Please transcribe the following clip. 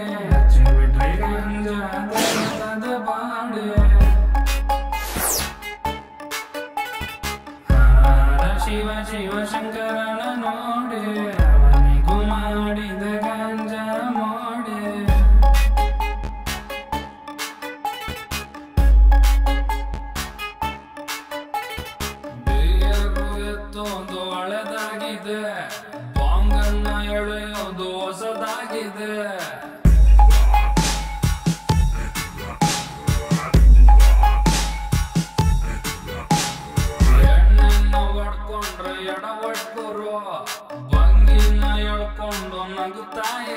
ಹಚ್ಚಿಬಿಟ್ರಿ ಗಾಂಜಾ ತರದ ಬಾಡೆ ಶಿವ ಶಿವ ಶಂಕರನ ನೋಡಿ ಅವನಿಗೂ ಮಾಡಿದ ಗಾಂಜಾ ಮೋಡೆ ಬೇರು ಎತ್ತೋದು ಹಳೆದಾಗಿದೆ ಬಾಂಗನ್ನ ಎಳೆಯೋದು ಹೊಸದಾಗಿದೆ ಎಡವಟ್ಕರು ಭಂಗಿನ ಹೇಳ್ಕೊಂಡು ನಗುತ್ತಾ